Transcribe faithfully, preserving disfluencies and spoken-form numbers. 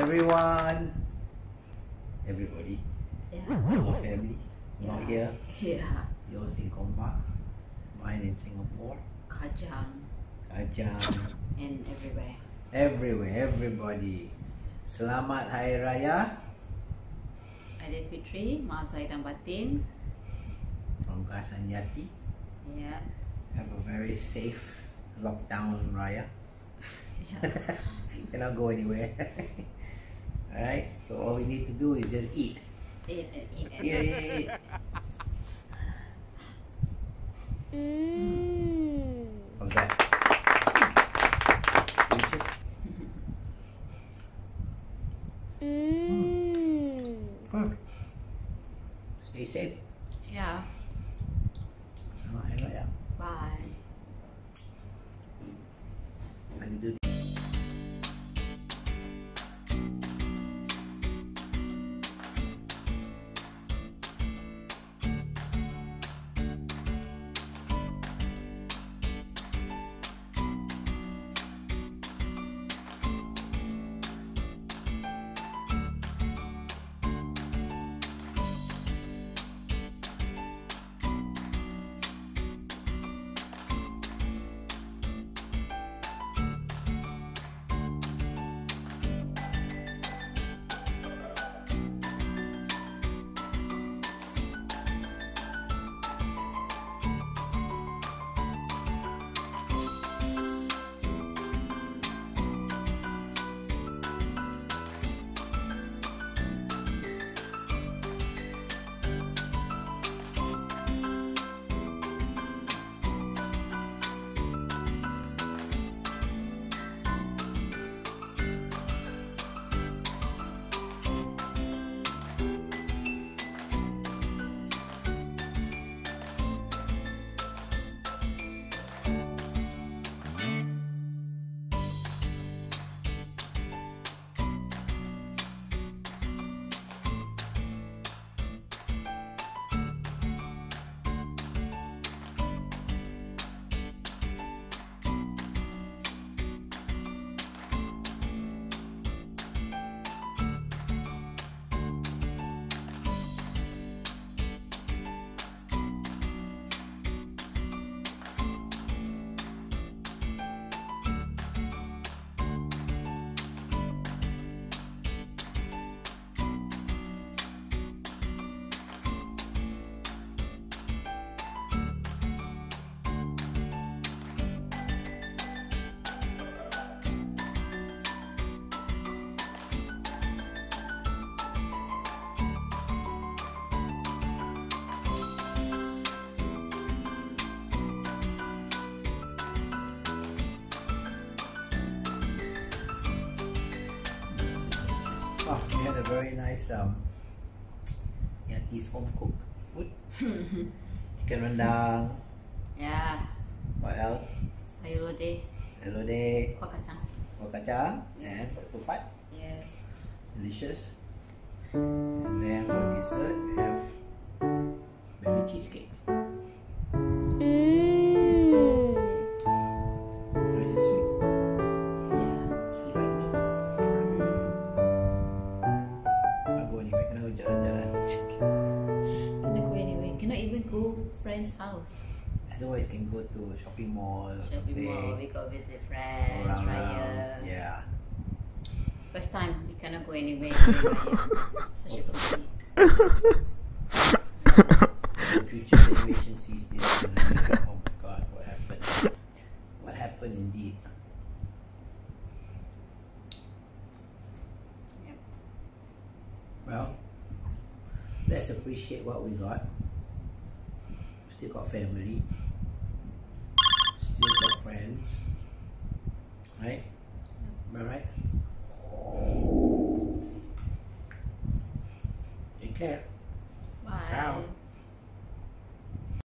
everyone, everybody, Yeah. your family, Yeah. not here, Yeah. yours in Gombak, mine in Singapore, Kajang Kajang, and everywhere. everywhere, everybody. Selamat Hari Raya Aidilfitri, maaf zahir dan batin. from Gus and Maryati. Yeah. Have a very safe lockdown Raya. Yeah. Cannot go anywhere. Alright, so all we need to do is just eat. Eat and eat and Eat, eat, eat. Mm. How's that? Delicious? Mm. Hmm. Stay safe. Yeah. Selamat Hari Raya. Bye. How do you do? Oh, we had a very nice um, Yati's home cooked food. Chicken rendang. Yeah. What else? Sayur lodeh, Elodeh, kuah kacang. kuah kacang, and ketupat. Yes. Delicious. And then for dessert, we have berry cheesecake. Mm. Very sweet. Yeah. Sweet like me. Mm. Cannot go anywhere. Cannot go jalan-jalan. Cannot go anywhere. Cannot even go friend's house. Otherwise, can go to shopping mall. Shopping something. mall. We go visit Go friends. around, Raya. around. Yeah. First time we cannot go anywhere. during Raya. Such a pity. The future generation sees this and they're like, oh my god, what happened? What happened indeed? Yep. Well, let's appreciate what we got. Still got family. Still got friends. Right? Am I right? Take care.